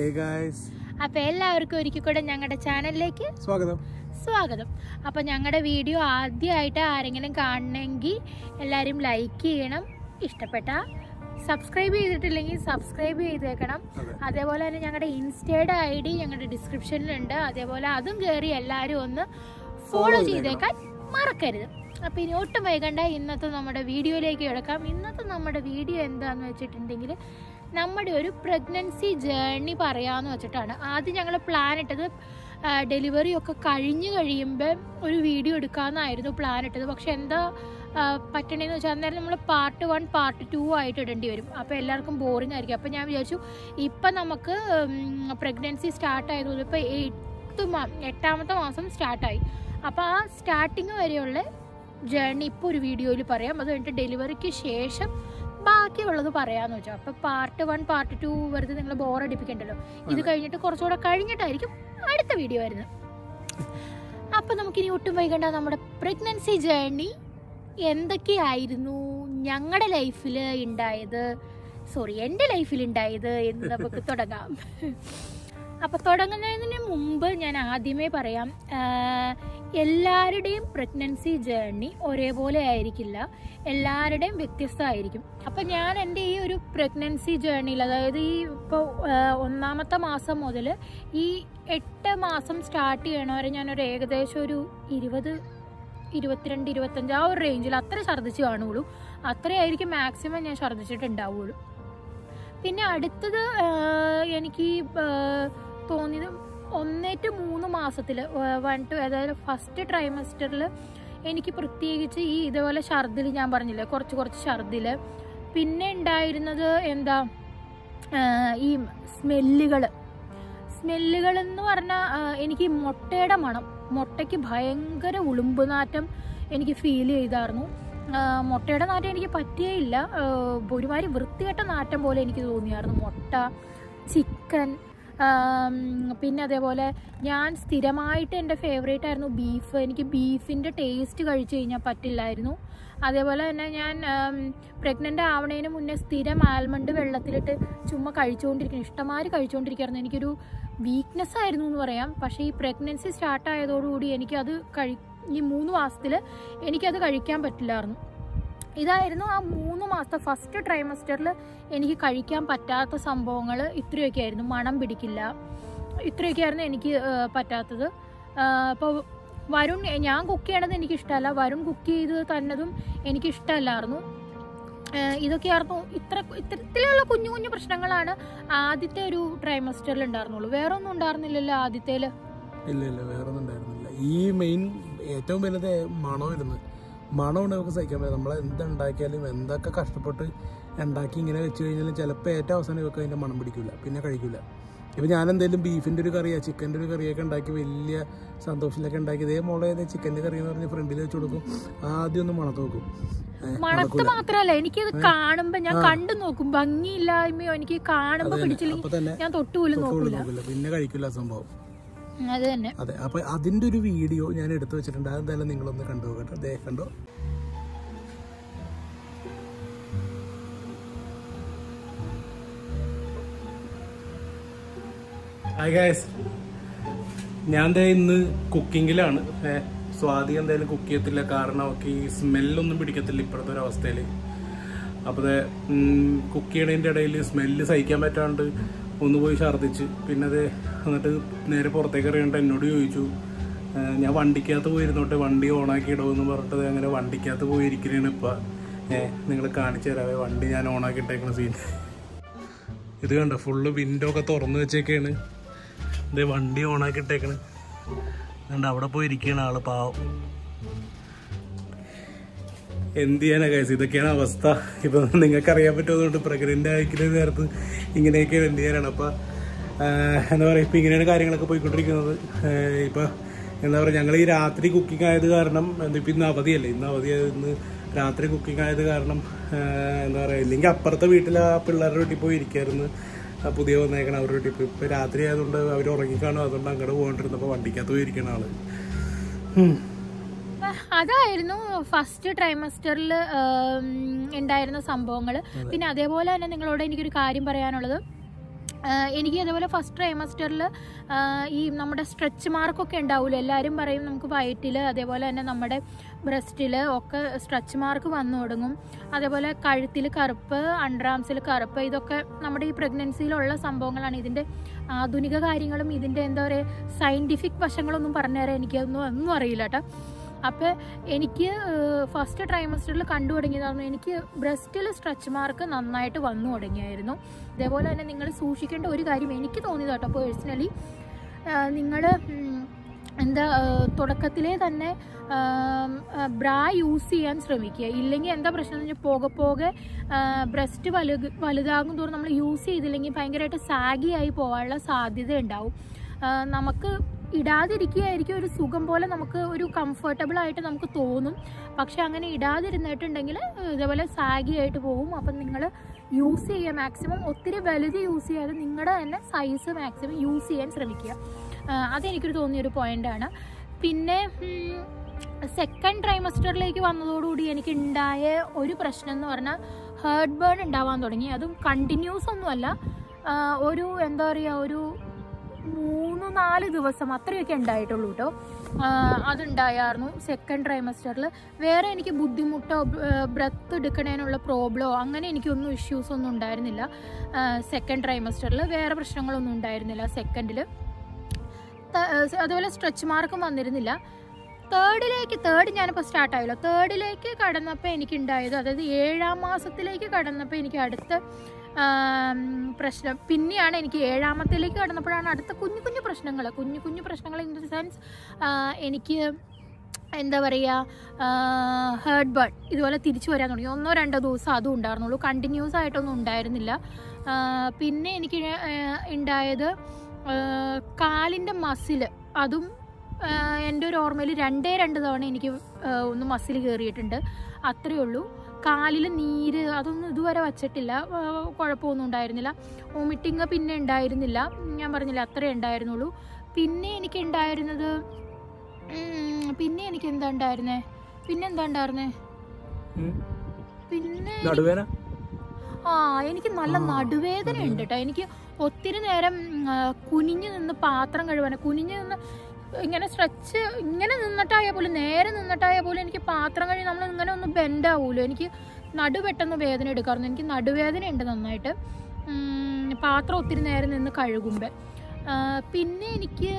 Hey guys. അപ്പോൾ എല്ലാവർക്കും ഒരിക്കൽ കൂടെ ഞങ്ങളുടെ ചാനലിലേക്ക് സ്വാഗതം. അപ്പോൾ ഞങ്ങളുടെ വീഡിയോ ആദ്യമായിട്ട് ആരെങ്കിലും കാണണമെങ്കിൽ എല്ലാവരും ലൈക്ക് ചെയ്യണം, ഇഷ്ടപ്പെട്ട സബ്സ്ക്രൈബ് ചെയ്തിട്ടില്ലെങ്കിൽ സബ്സ്ക്രൈബ് ചെയ്തേക്കണം. അതേപോലെ തന്നെ ഞങ്ങളുടെ ഇൻസ്റ്റയുടെ ID ഞങ്ങളുടെ ഡിസ്ക്രിപ്ഷനിലുണ്ട്. അതേപോലെ അതും കയറി എല്ലാവരും ഒന്ന് ഫോളോ ചെയ്തേക്കാൻ മറക്കരുത്. അപ്പോൾ ഇനി ഒട്ടും വൈകണ്ട ഇന്നത്തെ നമ്മുടെ വീഡിയോയിലേക്ക് കിടക്കാം. ഇന്നത്തെ നമ്മുടെ വീഡിയോ എന്താണെന്ന് വെച്ചിട്ടുണ്ടെങ്കിൽ നമ്മുടെ ഒരു പ്രഗ്നൻസി ജേർണി പറയാമെന്ന് വെച്ചിട്ടാണ്. ആദ്യം ഞങ്ങൾ പ്ലാൻ ഇട്ടത് ഡെലിവറി ഒക്കെ കഴിഞ്ഞ് കഴിയുമ്പോൾ ഒരു വീഡിയോ എടുക്കാമെന്നായിരുന്നു പ്ലാൻ ഇട്ടത്. പക്ഷെ എന്താ പറ്റണേന്ന് വെച്ചാൽ അന്നേരം നമ്മൾ പാർട്ട് 1 പാർട്ട് 2 ആയിട്ട് ഇടേണ്ടി വരും. അപ്പോൾ എല്ലാവർക്കും ബോറിംഗ് ആയിരിക്കും. അപ്പോൾ ഞാൻ വിചാരിച്ചു ഇപ്പം നമുക്ക് പ്രഗ്നൻസി സ്റ്റാർട്ടായതുകൊണ്ട് ഇപ്പോൾ 8ാമത്തെ മാസം സ്റ്റാർട്ടായി. അപ്പോൾ ആ സ്റ്റാർട്ടിങ് വരെയുള്ള ജേർണി ഇപ്പോൾ ഒരു വീഡിയോയിൽ പറയാം. അത് കഴിഞ്ഞിട്ട് ഡെലിവറിക്ക് ശേഷം ബാക്കിയുള്ളത് പറയാമെന്ന് വെച്ചാൽ. അപ്പോൾ പാർട്ട് 1 പാർട്ട് 2 വെറുതെ നിങ്ങൾ ബോറടിപ്പിക്കണ്ടല്ലോ. ഇത് കഴിഞ്ഞിട്ട് കുറച്ചുകൂടെ കഴിഞ്ഞിട്ടായിരിക്കും അടുത്ത വീഡിയോ വരുന്നത്. അപ്പോൾ നമുക്കിനി ഒട്ടും വൈകണ്ട നമ്മുടെ പ്രഗ്നൻസി ജേർണി എന്തൊക്കെയായിരുന്നു ഞങ്ങളുടെ ലൈഫിൽ ഉണ്ടായത്, എൻ്റെ ലൈഫിൽ ഉണ്ടായത് എന്ന് നമുക്ക് തുടങ്ങാം. അപ്പോൾ തുടങ്ങുന്നതിന് മുമ്പ് ഞാൻ ആദ്യമേ പറയാം, എല്ലാവരുടെയും പ്രഗ്നൻസി ജേർണി ഒരേപോലെ ആയിരിക്കില്ല, എല്ലാവരുടെയും വ്യത്യസ്തമായിരിക്കും. അപ്പം ഞാൻ എൻ്റെ ഈ ഒരു പ്രഗ്നൻസി ജേർണിയിൽ, അതായത് ഈ ഇപ്പോൾ 1ാമത്തെ മാസം മുതൽ ഈ 8 മാസം സ്റ്റാർട്ട് ചെയ്യണവരെ ഞാനൊരു ഏകദേശം ഒരു 20, 22, 25 ആ ഒരു റേഞ്ചിൽ അത്ര ഛർദ്ദിച്ച് കാണുള്ളൂ. അത്രയായിരിക്കും മാക്സിമം ഞാൻ ഛർദ്ദിച്ചിട്ടുണ്ടാവുള്ളൂ. പിന്നെ അടുത്തത് എനിക്ക് തോന്നിയത് 1 to 3 മാസത്തിൽ 1 to, അതായത് ഫസ്റ്റ് ട്രൈമസ്റ്ററിൽ എനിക്ക് പ്രത്യേകിച്ച് ഈ ഇതേപോലെ ഛർദിൽ ഞാൻ പറഞ്ഞില്ലേ, കുറച്ച് ഛർദിൽ. പിന്നെ ഉണ്ടായിരുന്നത് എന്താ, ഈ സ്മെല്ലുകൾ എന്ന് പറഞ്ഞാൽ എനിക്ക് മുട്ടയുടെ മണം, മുട്ടയ്ക്ക് ഭയങ്കര ഉളുമ്പ് നാറ്റം എനിക്ക് ഫീൽ ചെയ്തായിരുന്നു. മുട്ടയുടെ നാറ്റം എനിക്ക് പറ്റിയേയില്ല, ഒരുമാതിരി വൃത്തികെട്ട നാറ്റം പോലെ എനിക്ക് തോന്നിയായിരുന്നു. മുട്ട, ചിക്കൻ, പിന്നെ അതേപോലെ ഞാൻ സ്ഥിരമായിട്ട് എൻ്റെ ഫേവറേറ്റ് ആയിരുന്നു ബീഫ്. എനിക്ക് ബീഫിൻ്റെ ടേസ്റ്റ് കഴിച്ചു കഴിഞ്ഞാൽ പറ്റില്ലായിരുന്നു. അതേപോലെ തന്നെ ഞാൻ പ്രഗ്നൻ്റ് ആവണതിന് മുന്നേ സ്ഥിരം ആൽമണ്ട് വെള്ളത്തിലിട്ട് ചുമ്മാ കഴിച്ചുകൊണ്ടിരിക്കണം, ഇഷ്ടമാതിരി കഴിച്ചുകൊണ്ടിരിക്കുകയായിരുന്നു. എനിക്കൊരു വീക്ക്നെസ് ആയിരുന്നു എന്ന് പറയാം. പക്ഷേ ഈ പ്രഗ്നൻസി സ്റ്റാർട്ടായതോടുകൂടി എനിക്കത് ഈ 3 മാസത്തിൽ എനിക്കത് കഴിക്കാൻ പറ്റില്ലായിരുന്നു. ഇതായിരുന്നു ആ 3 മാസത്തെ ഫസ്റ്റ് ട്രൈമസ്റ്ററിൽ എനിക്ക് കഴിക്കാൻ പറ്റാത്ത സംഭവങ്ങൾ. ഇത്രയൊക്കെ ആയിരുന്നു. മണം പിടിക്കില്ല, ഇത്രയൊക്കെയായിരുന്നു എനിക്ക് പറ്റാത്തത്. അപ്പോൾ ഞാൻ കുക്ക് ചെയ്യണത് എനിക്കിഷ്ടമല്ല, വരുൺ കുക്ക് ചെയ്ത് തന്നതും എനിക്കിഷ്ടമല്ലായിരുന്നു. ഇതൊക്കെയായിരുന്നു. ഇത്തരത്തിലുള്ള കുഞ്ഞു പ്രശ്നങ്ങളാണ് ആദ്യത്തെ ഒരു ട്രൈമസ്റ്ററിൽ ഉണ്ടായിരുന്നുള്ളൂ. വേറെ ഒന്നും ഉണ്ടായിരുന്നില്ലല്ലോ ആദ്യത്തേല്? ഇല്ല, വേറെ ഒന്നും ഉണ്ടായിരുന്നില്ല. ഈ മെയിൻ ഏറ്റവും വലുത് മണമായിരുന്നു. മണം നമുക്ക് സഹിക്കാൻ പറ്റില്ല. നമ്മൾ എന്തുണ്ടാക്കിയാലും എന്തൊക്കെ കഷ്ടപ്പെട്ട് ഉണ്ടാക്കി ഇങ്ങനെ വെച്ച് കഴിഞ്ഞാലും ചിലപ്പോൾ ഏറ്റവും അവസാനം ഇവർക്ക് അതിൻ്റെ മണം പിടിക്കില്ല, പിന്നെ കഴിക്കില്ല. ഇപ്പം ഞാൻ എന്തെങ്കിലും ബീഫിൻ്റെ ഒരു കറിയോ ചിക്കൻ്റെ ഒരു കറിയൊക്കെ ഉണ്ടാക്കി വലിയ സന്തോഷത്തിലൊക്കെ ഉണ്ടാക്കി, ഇതേ മോളെ ചിക്കൻ്റെ കറി എന്ന് പറഞ്ഞ് ഫ്രണ്ടിൽ വെച്ച് കൊടുക്കും, ആദ്യം ഒന്ന് മണത്ത് നോക്കും. മണത്ത് മാത്രല്ല, എനിക്കത് കാണുമ്പോ ഞാൻ കണ്ടു നോക്കും, ഭംഗിയില്ലായ്മയോ എനിക്ക് കാണുമ്പോ പിടിച്ചില്ലെങ്കിൽ ഞാൻ തൊട്ടുപോലും നോക്കില്ല, പിന്നെ കഴിക്കില്ല സംഭവം. അത് തന്നെ. അതെ. അപ്പൊ അതിന്റെ ഒരു വീഡിയോ ഞാൻ എടുത്തു വെച്ചിട്ടുണ്ട്. അതെന്തായാലും നിങ്ങളൊന്ന് കണ്ടു നോക്കട്ടെ. അതേ കണ്ടോ. ഹായ് ഗൈസ്, ഞാൻ ഇന്ന് കുക്കിങ്ങിലാണ്. സ്വാതി എന്തായാലും കുക്ക് ചെയ്യത്തില്ല, കാരണം അവർക്ക് ഈ സ്മെല്ലൊന്നും പിടിക്കത്തില്ല ഇപ്പോഴത്തെ ഒരു അവസ്ഥയിൽ. അപ്പോൾ കുക്ക് ചെയ്യണതിൻ്റെ ഇടയിൽ സ്മെല്ല് സഹിക്കാൻ പറ്റാണ്ട് ഒന്ന് പോയി ഛർദ്ദിച്ച്, പിന്നെ അത് എന്നിട്ട് നേരെ പുറത്തേക്ക് അറിയണ്ട എന്നോട് ചോദിച്ചു, ഞാൻ വണ്ടിക്കകത്ത് പോയിരുന്നോട്ടെ, വണ്ടി ഓണാക്കി ഇടുമെന്ന് പറഞ്ഞിട്ട് അങ്ങനെ വണ്ടിക്കകത്ത് പോയിരിക്കുന്നതാണ്. ഇപ്പം നിങ്ങൾ കാണിച്ചു തരാവേ വണ്ടി ഞാൻ ഓണാക്കി ഇട്ടേക്കുന്ന സീൻ. ഇത് കണ്ടോ, ഫുള്ള് വിൻഡോ ഒക്കെ തുറന്നു വെച്ചേക്കാണ്. ഇതേ വണ്ടി ഓണാക്കി ഇട്ടേക്കണ്. അതുകൊണ്ട് അവിടെ പോയിരിക്കുകയാണ് ആള്, പാവം. എന്ത് ചെയ്യാനാ ഗൈസ്, ഇതൊക്കെയാണ് അവസ്ഥ. ഇപ്പം നിങ്ങൾക്ക് അറിയാൻ പറ്റുന്നതുകൊണ്ട് പ്രഗ്നൻ്റ് ആയിരിക്കുന്ന നേരത്ത് ഇങ്ങനെയൊക്കെയാണ് എന്ത് ചെയ്യാനാണ്. അപ്പം എന്താ പറയുക, ഇപ്പം ഇങ്ങനെയാണ് കാര്യങ്ങളൊക്കെ പോയിക്കൊണ്ടിരിക്കുന്നത്. ഇപ്പം എന്താ പറയുക, ഞങ്ങൾ ഈ രാത്രി കുക്കിംഗ് ആയത് കാരണം, ഇപ്പം ഇന്ന് അവധിയല്ലേ, ഇന്ന് രാത്രി കുക്കിംഗ് ആയത് കാരണം എന്താ പറയുക, ഇല്ലെങ്കിൽ അപ്പുറത്തെ വീട്ടിൽ ആ പിള്ളേരുടെ വീട്ടിൽ പോയി ഇരിക്കായിരുന്നു, പുതിയ വന്നേക്കണം അവരുടെ വീട്ടിൽ പോയി. ഇപ്പം രാത്രി ആയതുകൊണ്ട് അവർ ഉറങ്ങിക്കാണും, അതുകൊണ്ട് അങ്ങോട്ട് പോകണ്ടിരുന്നപ്പോൾ വണ്ടിക്കകത്ത് പോയിരിക്കണ ആള്. അതായിരുന്നു ഫസ്റ്റ് ട്രൈമസ്റ്ററിൽ ഉണ്ടായിരുന്ന സംഭവങ്ങൾ. പിന്നെ അതേപോലെ തന്നെ നിങ്ങളോട് എനിക്കൊരു കാര്യം പറയാനുള്ളത്, എനിക്ക് അതേപോലെ ഫസ്റ്റ് ട്രൈമസ്റ്ററിൽ ഈ നമ്മുടെ സ്ട്രെച്ച് മാർക്കൊക്കെ ഉണ്ടാവില്ല. എല്ലാവരും പറയും നമുക്ക് വയറ്റിൽ അതേപോലെ തന്നെ നമ്മുടെ ബ്രസ്റ്റിൽ ഒക്കെ സ്ട്രെച്ച് മാർക്ക് വന്നു തുടങ്ങും. അതേപോലെ കഴുത്തിൽ കറുപ്പ്, അണ്ടർ ആംസിൽ കറുപ്പ്, ഇതൊക്കെ നമ്മുടെ ഈ പ്രഗ്നൻസിയിലുള്ള സംഭവങ്ങളാണ്. ഇതിൻ്റെ ആധുനിക കാര്യങ്ങളും ഇതിൻ്റെ എന്താ പറയുക സയൻറ്റിഫിക് വശങ്ങളൊന്നും പറഞ്ഞുതരാൻ എനിക്കൊന്നും അറിയില്ല കേട്ടോ. അപ്പോൾ എനിക്ക് ഫസ്റ്റ് ട്രൈമസ്റ്ററിൽ കണ്ടു തുടങ്ങിയതായിരുന്നു. എനിക്ക് ബ്രസ്റ്റിൽ സ്ട്രെച്ച് മാർക്ക് നന്നായിട്ട് വന്നു തുടങ്ങിയായിരുന്നു. അതേപോലെ തന്നെ നിങ്ങൾ സൂക്ഷിക്കേണ്ട ഒരു കാര്യം എനിക്ക് തോന്നിയത് കേട്ടോ പേഴ്സണലി, നിങ്ങൾ എന്താ തുടക്കത്തിലേ തന്നെ ബ്രാ യൂസ് ചെയ്യാൻ ശ്രമിക്കുക. ഇല്ലെങ്കിൽ എന്താ പ്രശ്നം എന്ന് വെച്ചാൽ പോകെ പോകെ ബ്രസ്റ്റ് വലുതാകും തോറും നമ്മൾ യൂസ് ചെയ്തില്ലെങ്കിൽ ഭയങ്കരമായിട്ട് സാഗി ആയി പോകാനുള്ള സാധ്യത ഉണ്ടാവും. നമുക്ക് ഇടാതിരിക്കുകയായിരിക്കും ഒരു സുഖം പോലെ, നമുക്ക് ഒരു കംഫർട്ടബിൾ ആയിട്ട് നമുക്ക് തോന്നും. പക്ഷെ അങ്ങനെ ഇടാതിരുന്നിട്ടുണ്ടെങ്കിൽ ഇതേപോലെ സാഗി ആയിട്ട് പോകും. അപ്പം നിങ്ങൾ യൂസ് ചെയ്യുക മാക്സിമം, ഒത്തിരി വലുത് യൂസ് ചെയ്യാതെ നിങ്ങളുടെ തന്നെ സൈസ് മാക്സിമം യൂസ് ചെയ്യാൻ ശ്രമിക്കുക. അതെനിക്കൊരു തോന്നിയൊരു പോയിൻ്റാണ്. പിന്നെ സെക്കൻഡ് ട്രൈമസ്റ്ററിലേക്ക് വന്നതോടുകൂടി എനിക്ക് ഉണ്ടായ ഒരു പ്രശ്നം എന്ന് പറഞ്ഞാൽ ഹേർട്ട് ബേൺ ഉണ്ടാവാൻ തുടങ്ങി. അതും കണ്ടിന്യൂസ് ഒന്നുമല്ല, ഒരു എന്താ പറയുക ഒരു 3-4 ദിവസം അത്രയൊക്കെ ഉണ്ടായിട്ടുള്ളൂ കേട്ടോ. അതുണ്ടായിരുന്നു സെക്കൻഡ് ട്രൈമസ്റ്ററിൽ. വേറെ എനിക്ക് ബുദ്ധിമുട്ടോ ബ്രത്ത് എടുക്കണേനുള്ള പ്രോബ്ലമോ അങ്ങനെ എനിക്കൊന്നും ഇഷ്യൂസൊന്നും ഉണ്ടായിരുന്നില്ല സെക്കൻഡ് ട്രൈമസ്റ്ററിൽ. വേറെ പ്രശ്നങ്ങളൊന്നും ഉണ്ടായിരുന്നില്ല സെക്കൻഡിൽ. അതുപോലെ സ്ട്രെച്ച് മാർക്കും വന്നിരുന്നില്ല. തേർഡ് ഞാനിപ്പോൾ സ്റ്റാർട്ടായല്ലോ, തേർഡിലേക്ക് കടന്നപ്പോൾ എനിക്കുണ്ടായത്, അതായത് 7ാം മാസത്തിലേക്ക് കടന്നപ്പോൾ എനിക്ക് അടുത്ത പ്രശ്നം പിന്നെയാണ്. എനിക്ക് 7ാമത്തിലേക്ക് കടന്നപ്പോഴാണ് അടുത്ത കുഞ്ഞു കുഞ്ഞു പ്രശ്നങ്ങൾ ഇൻ ദ സെൻസ് എനിക്ക് എന്താ പറയുക ഹേർട്ട് ബേൺ ഇതുപോലെ തിരിച്ചു വരാൻ തുടങ്ങി. 1-2 ദിവസം അതും ഉണ്ടായിരുന്നുള്ളൂ, കണ്ടിന്യൂസ് ആയിട്ടൊന്നും ഉണ്ടായിരുന്നില്ല. പിന്നെ എനിക്ക് ഉണ്ടായത് കാലിൻ്റെ മസിൽ, അതും എൻ്റെ ഒരു ഓർമ്മയിൽ 2 തവണ എനിക്ക് ഒന്ന് മസിൽ കയറിയിട്ടുണ്ട്, അത്രയേ ഉള്ളൂ. കാലിൽ നീര് അതൊന്നും ഇതുവരെ വച്ചിട്ടില്ല, കുഴപ്പമൊന്നും ഉണ്ടായിരുന്നില്ല. വോമിറ്റിങ് പിന്നെ ഉണ്ടായിരുന്നില്ല, ഞാൻ പറഞ്ഞില്ല അത്രേ ഉണ്ടായിരുന്നുള്ളൂ. പിന്നെ എനിക്ക് എന്താ ഉണ്ടായിരുന്നേ എനിക്ക് നല്ല നടുവേദന ഉണ്ട് കേട്ടോ. എനിക്ക് ഒത്തിരി നേരം കുനിഞ്ഞു നിന്ന് പാത്രം കഴുകാൻ, കുനിഞ്ഞു നിന്ന് ഇങ്ങനെ സ്ട്രെച്ച് ഇങ്ങനെ നിന്നിട്ടായാൽ പോലും, നേരെ നിന്നിട്ടായാൽ പോലും എനിക്ക് പാത്രം കഴുകി നമ്മൾ ഇങ്ങനെ ഒന്ന് ബെൻഡാവുമല്ലോ, എനിക്ക് നടു പെട്ടെന്ന് വേദന എടുക്കാറുണ്ട്. എനിക്ക് നടുവേദന ഉണ്ട് നന്നായിട്ട് പാത്രം ഒത്തിരി നേരം നിന്ന് കഴുകുമ്പോൾ. പിന്നെ എനിക്ക്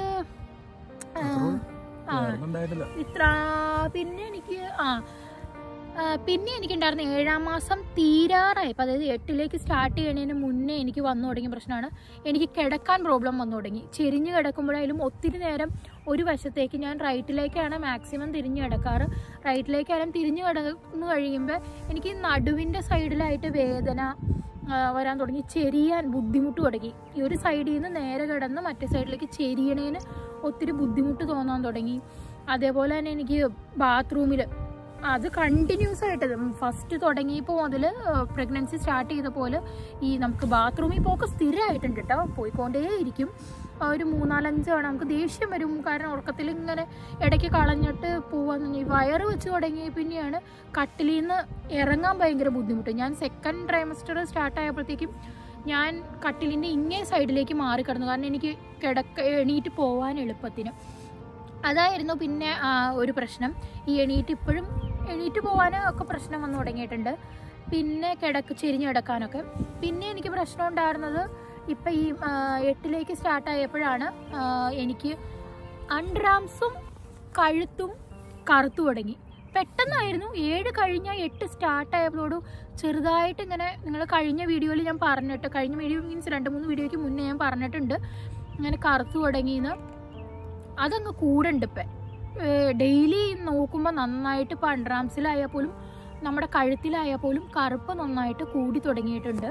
പിന്നെ എനിക്കുണ്ടായിരുന്ന 7ാം മാസം തീരാറായപ്പോൾ, അതായത് 8ലേക്ക് സ്റ്റാർട്ട് ചെയ്യണതിന് മുന്നേ എനിക്ക് വന്നു തുടങ്ങിയ പ്രശ്നമാണ്. എനിക്ക് കിടക്കാൻ പ്രോബ്ലം വന്നു തുടങ്ങി. ചെരിഞ്ഞ് കിടക്കുമ്പോഴായാലും ഒത്തിരി നേരം ഒരു വശത്തേക്ക്, ഞാൻ റൈറ്റിലേക്കാണ് മാക്സിമം തിരിഞ്ഞ് കിടക്കാറ്. റൈറ്റിലേക്കായാലും തിരിഞ്ഞ് കിടന്നു കഴിയുമ്പോൾ എനിക്ക് നടുവിൻ്റെ സൈഡിലായിട്ട് വേദന വരാൻ തുടങ്ങി, ചെരിയാൻ ബുദ്ധിമുട്ട് തുടങ്ങി. ഈ ഒരു സൈഡിൽ നിന്ന് നേരെ കിടന്ന് മറ്റേ സൈഡിലേക്ക് ചെരിയണേന് ഒത്തിരി ബുദ്ധിമുട്ട് തോന്നാൻ തുടങ്ങി. അതേപോലെ തന്നെ എനിക്ക് ബാത്റൂമിൽ അത് കണ്ടിന്യൂസ് ആയിട്ട് ഫസ്റ്റ് തുടങ്ങിയപ്പോൾ മുതൽ പ്രഗ്നൻസി സ്റ്റാർട്ട് ചെയ്ത പോലെ ഈ നമുക്ക് ബാത്റൂമിൽ പോക്ക് സ്ഥിരമായിട്ടുണ്ട് കേട്ടോ, പോയിക്കൊണ്ടേയിരിക്കും. ഒരു 3-4-5 തവണ നമുക്ക് ദേഷ്യം വരും. കാരണം ഉറക്കത്തിൽ ഇങ്ങനെ ഇടയ്ക്ക് കളഞ്ഞിട്ട് പോവാന്ന് വയറ് വെച്ച് തുടങ്ങി പിന്നെയാണ് കട്ടിലിൽ നിന്ന് ഇറങ്ങാൻ ഭയങ്കര ബുദ്ധിമുട്ട്. ഞാൻ സെക്കൻഡ് ട്രൈമസ്റ്റർ സ്റ്റാർട്ടായപ്പോഴത്തേക്കും ഞാൻ കട്ടിലിൻ്റെ ഇങ്ങേ സൈഡിലേക്ക് മാറിക്കിടന്നു, കാരണം എനിക്ക് എണീറ്റ് പോവാൻ എളുപ്പത്തിന്. അതായിരുന്നു പിന്നെ ഒരു പ്രശ്നം. ഈ എണീറ്റ് പോകാനും ഒക്കെ പ്രശ്നം വന്നു തുടങ്ങിയിട്ടുണ്ട്. പിന്നെ ചെരിഞ്ഞ് കിടക്കാനൊക്കെ. പിന്നെ എനിക്ക് പ്രശ്നം ഉണ്ടായിരുന്നത് ഇപ്പം ഈ 8ലേക്ക് സ്റ്റാർട്ടായപ്പോഴാണ് എനിക്ക് അണ്ടർ ആംസും കഴുത്തും കറുത്തു തുടങ്ങി. പെട്ടെന്നായിരുന്നു. 7 കഴിഞ്ഞാൽ 8 സ്റ്റാർട്ടായപ്പോഴും ചെറുതായിട്ട് ഇങ്ങനെ, നിങ്ങൾ കഴിഞ്ഞ വീഡിയോയിൽ ഞാൻ പറഞ്ഞിട്ട്, കഴിഞ്ഞ വീഡിയോ മീൻസ് 2-3 വീഡിയോയ്ക്ക് മുന്നേ ഞാൻ പറഞ്ഞിട്ടുണ്ട് ഇങ്ങനെ കറുത്തു തുടങ്ങിയെന്ന്. അതങ്ങ് കൂടുണ്ട് ഇപ്പം. ഡെയിലി നോക്കുമ്പോൾ നന്നായിട്ട് ഇപ്പം അണ്ടർ ആംസിലായാൽ പോലും നമ്മുടെ കഴുത്തിലായാൽ പോലും കറുപ്പ് നന്നായിട്ട് കൂടി തുടങ്ങിയിട്ടുണ്ട്.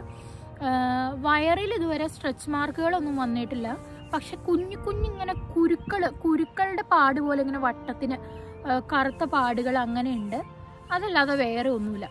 വയറിൽ ഇതുവരെ സ്ട്രെച്ച് മാർക്കുകളൊന്നും വന്നിട്ടില്ല, പക്ഷെ കുഞ്ഞിങ്ങനെ കുരുക്കളുടെ പാട് പോലെ ഇങ്ങനെ വട്ടത്തിന് കറുത്ത പാടുകൾ അങ്ങനെയുണ്ട്. അതല്ലാതെ വേറെ ഒന്നുമില്ല.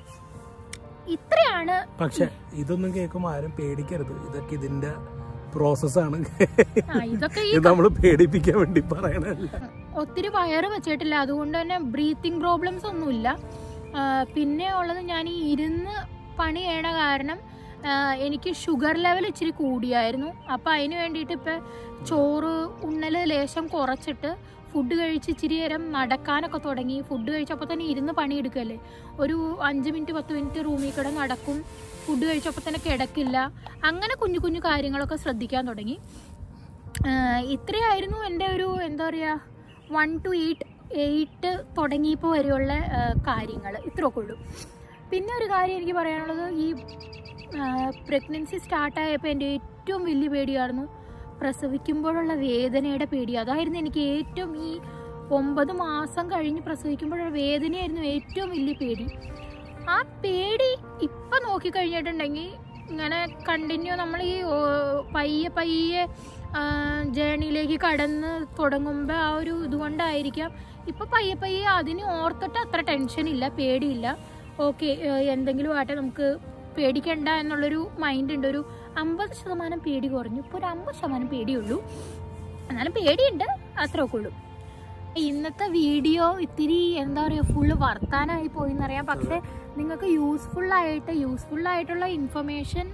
ഇത്രയാണ്. പക്ഷെ ഇതൊന്നും കേൾക്കുമ്പോൾ ആരും പേടിക്കരുത്, ഇതൊക്കെ ഇതിന്റെ പ്രോസസ്സാണ്. ഇതൊക്കെ നമ്മൾ പേടിപ്പിക്കാൻ വേണ്ടി പറയണല്ല. ഒത്തിരി വയറ് വെച്ചിട്ടില്ല, അതുകൊണ്ട് തന്നെ ബ്രീത്തിങ് പ്രോബ്ലംസ് ഒന്നുമില്ല. പിന്നെ ഉള്ളത് ഞാൻ ഈ ഇരുന്ന് പണി ചെയ്യണ കാരണം എനിക്ക് ഷുഗർ ലെവൽ ഇച്ചിരി കൂടിയായിരുന്നു. അപ്പോൾ അതിന് വേണ്ടിയിട്ട് ഇപ്പം ചോറ് ഉണ്ണൽ ലേശം കുറച്ചിട്ട് ഫുഡ് കഴിച്ച് ഇച്ചിരി നേരം നടക്കാനൊക്കെ തുടങ്ങി. ഫുഡ് കഴിച്ചപ്പോൾ തന്നെ ഇരുന്ന് പണിയെടുക്കല്ലേ, ഒരു 5 മിനിറ്റ് 10 മിനിറ്റ് റൂമിൽ കൂടെ നടക്കും. ഫുഡ് കഴിച്ചപ്പോൾ തന്നെ കിടക്കില്ല. അങ്ങനെ കുഞ്ഞു കുഞ്ഞു കാര്യങ്ങളൊക്കെ ശ്രദ്ധിക്കാൻ തുടങ്ങി. ഇത്രയായിരുന്നു എൻ്റെ ഒരു എന്താ പറയുക 1 to 8 തുടങ്ങിയപ്പോൾ വരെയുള്ള കാര്യങ്ങൾ. ഇത്രയൊക്കെ ഉള്ളൂ. പിന്നെ ഒരു കാര്യം എനിക്ക് പറയാനുള്ളത്, ഈ പ്രഗ്നൻസി സ്റ്റാർട്ടായപ്പോൾ എൻ്റെ ഏറ്റവും വലിയ പേടിയായിരുന്നു പ്രസവിക്കുമ്പോഴുള്ള വേദനയുടെ പേടി. അതായിരുന്നു എനിക്ക് ഏറ്റവും, ഈ 9 മാസം കഴിഞ്ഞ് പ്രസവിക്കുമ്പോഴുള്ള വേദനയായിരുന്നു ഏറ്റവും വലിയ പേടി. ആ പേടി ഇപ്പം നോക്കിക്കഴിഞ്ഞിട്ടുണ്ടെങ്കിൽ ഇങ്ങനെ കണ്ടിന്യൂ നമ്മൾ ഈ പയ്യെ ജേണിയിലേക്ക് കടന്ന് തുടങ്ങുമ്പോൾ ആ ഒരു ഇതുകൊണ്ടായിരിക്കാം ഇപ്പം പയ്യെ അതിന് ഓർത്തിട്ട് അത്ര ടെൻഷനില്ല, പേടിയില്ല. ഓക്കെ, എന്തെങ്കിലും ആട്ടെ, നമുക്ക് പേടിക്കണ്ട എന്നുള്ളൊരു മൈൻഡ് ഉണ്ട്. ഒരു 50% പേടി കുറഞ്ഞു. ഇപ്പോൾ ഒരു 50% പേടിയുള്ളൂ. എന്നാലും പേടിയുണ്ട്, അത്രയൊക്കെ ഉള്ളൂ. ഇന്നത്തെ വീഡിയോ ഇത്തിരി എന്താ പറയുക ഫുള്ള് വർത്താനായി പോയിന്നറിയാം. പക്ഷെ നിങ്ങൾക്ക് യൂസ്ഫുൾ ആയിട്ടുള്ള ഇൻഫർമേഷൻ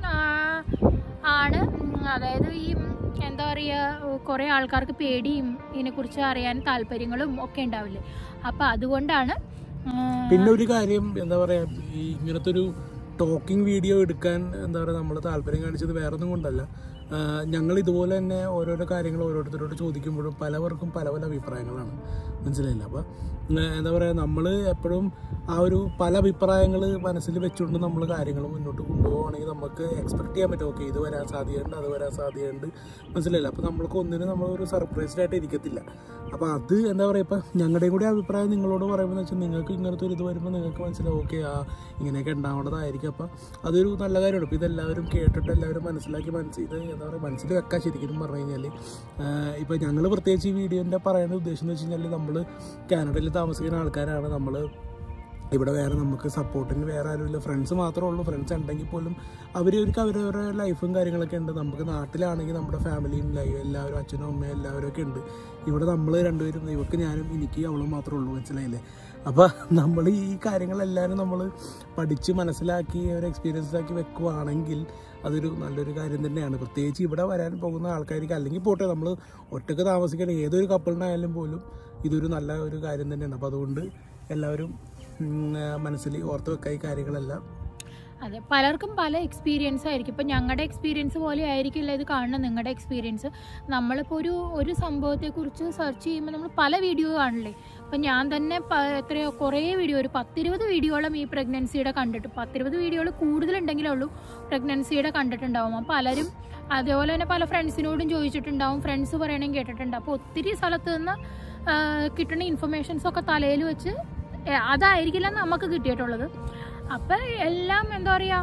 ആണ്. അതായത് ഈ എന്താ പറയുക കുറേ ആൾക്കാർക്ക് പേടിയും ഇതിനെക്കുറിച്ച് അറിയാൻ താല്പര്യങ്ങളും ഒക്കെ ഉണ്ടാവില്ലേ. അപ്പം അതുകൊണ്ടാണ്. പിന്നെ ഒരു കാര്യം എന്താ പറയുക, ഈ ഇങ്ങനത്തെ ഒരു ടോക്കിംഗ് വീഡിയോ എടുക്കാൻ എന്താ പറയുക നമ്മൾ താല്പര്യം കാണിച്ചത് വേറൊന്നും കൊണ്ടല്ല. ഞങ്ങൾ ഇതുപോലെ തന്നെ ഓരോരോ കാര്യങ്ങൾ ഓരോരുത്തരോട് ചോദിക്കുമ്പോഴും പലവർക്കും പല അഭിപ്രായങ്ങളാണ്, മനസ്സിലായില്ല. അപ്പോൾ എന്താ പറയുക, നമ്മൾ എപ്പോഴും ആ ഒരു പല അഭിപ്രായങ്ങൾ മനസ്സിൽ വെച്ചുകൊണ്ട് നമ്മൾ കാര്യങ്ങൾ മുന്നോട്ട് കൊണ്ടുപോകുകയാണെങ്കിൽ നമുക്ക് എക്സ്പെക്ട് ചെയ്യാൻ പറ്റും. ഓക്കെ, ഇത് വരാൻ സാധ്യതയുണ്ട്, അത് വരാൻ സാധ്യതയുണ്ട്, മനസ്സിലായില്ല. അപ്പോൾ നമ്മൾക്ക് ഒന്നിനും നമ്മളൊരു സർപ്രൈസ്ഡായിട്ട് ഇരിക്കത്തില്ല. അപ്പോൾ അത് എന്താ പറയുക, ഇപ്പം ഞങ്ങളുടെയും കൂടി അഭിപ്രായം നിങ്ങളോട് പറയുമ്പോൾ വെച്ചാൽ നിങ്ങൾക്ക് ഇങ്ങനത്തെ ഒരു ഇത് വരുമ്പോൾ നിങ്ങൾക്ക് മനസ്സിലാവും ഓക്കെ ഇങ്ങനെയൊക്കെ ഉണ്ടാവേണ്ടതായിരിക്കും. അപ്പോൾ അതൊരു നല്ല കാര്യമാണ്. ഇപ്പോൾ ഇതെല്ലാവരും കേട്ടിട്ട് എല്ലാവരും മനസ്സിലാക്കി ഇത് എന്താ പറയുക മനസ്സിൽ വെക്കാൻ ശരിക്കും പറഞ്ഞു കഴിഞ്ഞാൽ ഇപ്പോൾ ഞങ്ങൾ പ്രത്യേകിച്ച് ഈ വീഡിയോൻ്റെ പറയുന്ന ഉദ്ദേശം എന്ന് വെച്ച് കഴിഞ്ഞാൽ നമ്മൾ കാനഡയിൽ താമസിക്കുന്ന ആൾക്കാരാണ്. നമ്മൾ ഇവിടെ വേറെ നമുക്ക് സപ്പോർട്ടിന് വേറെ ആരുമില്ല, ഫ്രണ്ട്സ് മാത്രമേ ഉള്ളൂ. ഫ്രണ്ട്സ് ഉണ്ടെങ്കിൽ പോലും അവരവരുടെ ലൈഫും കാര്യങ്ങളൊക്കെ ഉണ്ട്. നമുക്ക് നാട്ടിലാണെങ്കിൽ നമ്മുടെ ഫാമിലിയും എല്ലാവരും അച്ഛനും അമ്മയും എല്ലാവരും ഒക്കെ ഉണ്ട്. ഇവിടെ നമ്മൾ രണ്ടുപേരും, ഇവർക്ക് ഞാനും എനിക്ക് അവളും മാത്രമേ ഉള്ളൂ, മനസ്സിലായില്ലേ. അപ്പോൾ നമ്മൾ ഈ കാര്യങ്ങളെല്ലാവരും നമ്മൾ പഠിച്ച് മനസ്സിലാക്കി ഒരു എക്സ്പീരിയൻസിലാക്കി വെക്കുവാണെങ്കിൽ അതൊരു നല്ലൊരു കാര്യം തന്നെയാണ്. പ്രത്യേകിച്ച് ഇവിടെ വരാൻ പോകുന്ന ആൾക്കാർക്ക്, അല്ലെങ്കിൽ പോട്ടെ നമ്മൾ ഒറ്റക്ക് താമസിക്കുന്ന ഏതൊരു കപ്പിളിനായാലും പോലും ഇതൊരു നല്ല ഒരു കാര്യം തന്നെയാണ്. അപ്പോൾ അതുകൊണ്ട് എല്ലാവരും മനസ്സിൽ ഓർത്ത് വെക്കുക ഈ കാര്യങ്ങളെല്ലാം. അതെ, പലർക്കും പല എക്സ്പീരിയൻസ് ആയിരിക്കും. ഇപ്പം ഞങ്ങളുടെ എക്സ്പീരിയൻസ് പോലെ ആയിരിക്കില്ല ഇത് കാണുന്ന നിങ്ങളുടെ എക്സ്പീരിയൻസ്. നമ്മളിപ്പോൾ ഒരു സംഭവത്തെക്കുറിച്ച് സെർച്ച് ചെയ്യുമ്പോൾ നമ്മൾ പല വീഡിയോ കാണില്ലേ. അപ്പം ഞാൻ തന്നെ കുറേ വീഡിയോ, ഒരു 10-20 വീഡിയോളം ഈ പ്രഗ്നൻസിയുടെ കണ്ടിട്ട്, 10-20 വീഡിയോകൾ കൂടുതലുണ്ടെങ്കിലേ ഉള്ളൂ പ്രഗ്നൻസിയുടെ കണ്ടിട്ടുണ്ടാവും. അപ്പം പലരും അതേപോലെ തന്നെ പല ഫ്രണ്ട്സിനോടും ചോദിച്ചിട്ടുണ്ടാവും, ഫ്രണ്ട്സ് പറയണമെങ്കിൽ കേട്ടിട്ടുണ്ട്. അപ്പോൾ ഒത്തിരി സ്ഥലത്ത് നിന്ന് കിട്ടുന്ന ഇൻഫർമേഷൻസൊക്കെ തലയിൽ വെച്ച് അതായിരിക്കില്ല നമുക്ക് കിട്ടിയിട്ടുള്ളത്. അപ്പം എല്ലാം എന്താ പറയുക,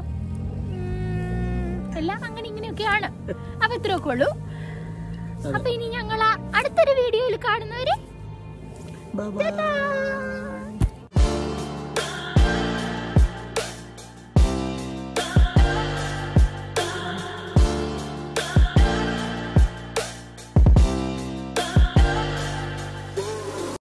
എല്ലാം അങ്ങനെ ഇങ്ങനെയൊക്കെയാണ്. അപ്പം ഇത്രയൊക്കെ ഉള്ളൂ. അപ്പം ഇനി ഞങ്ങൾ അടുത്തൊരു വീഡിയോയിൽ കാണുന്നവരെ